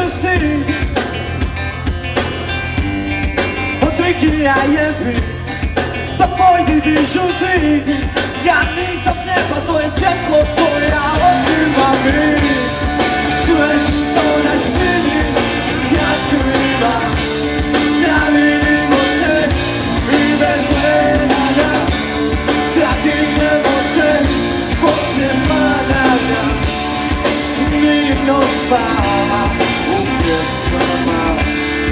si odryknija je bit da tvoj dižu zid. Ja nisam slijepa, to je svjetlost koja otima mi. Sve što nas čini jakvima, da vidimo se i bez gledanja, da dignemo se poslije padanja. Mirno spava u pjesmama.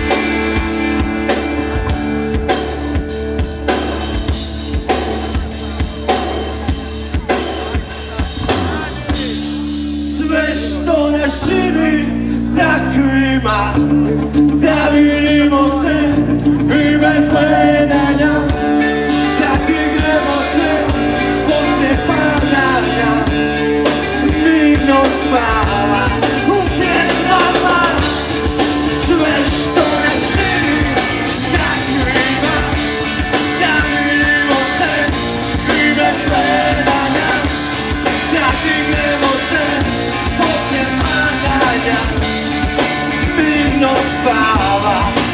Sve što nas čini takvima, da vidimo se i bez gledanja, da dignemo se poslije padanja. Mirno spava u pjesmama. Sve što nas čini takvima, da vidimo se i bez gledanja, da dignemo se poslije padanja. Mirno spava.